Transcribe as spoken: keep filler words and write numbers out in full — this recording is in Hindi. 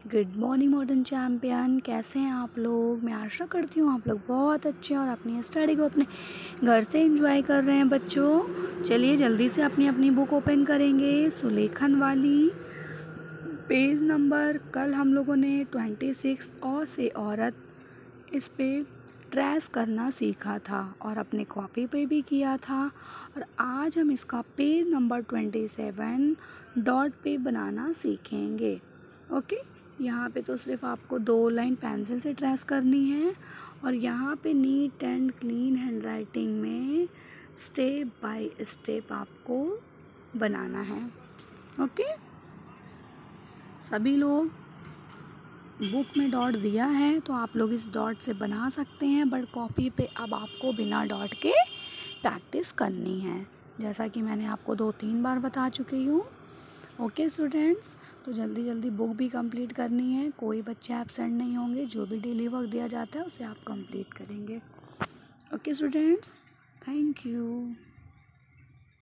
गुड मॉर्निंग मॉडर्न चैम्पियन, कैसे हैं आप लोग। मैं आशा करती हूँ आप लोग बहुत अच्छे और अपनी स्टडी को अपने घर से एंजॉय कर रहे हैं। बच्चों चलिए जल्दी से अपनी अपनी बुक ओपन करेंगे। सुलेखन वाली पेज नंबर, कल हम लोगों ने ट्वेंटी सिक्स और से औरत इस पे ट्रेस करना सीखा था और अपने कॉपी पे भी किया था। और आज हम इसका page number twenty seven dot पे बनाना सीखेंगे। ओके, यहाँ पे तो सिर्फ आपको दो लाइन पेंसिल से ट्रेस करनी है और यहाँ पे नीट एंड क्लीन हैंडराइटिंग में स्टेप बाय स्टेप आपको बनाना है। ओके, सभी लोग बुक में डॉट दिया है तो आप लोग इस डॉट से बना सकते हैं, बट कॉपी पे अब आपको बिना डॉट के प्रैक्टिस करनी है, जैसा कि मैंने आपको दो तीन बार बता चुकी हूँ। ओके स्टूडेंट्स, तो जल्दी जल्दी बुक भी कंप्लीट करनी है, कोई बच्चे एब्सेंट नहीं होंगे। जो भी डेली वर्क दिया जाता है उसे आप कंप्लीट करेंगे। Okay students, thank you.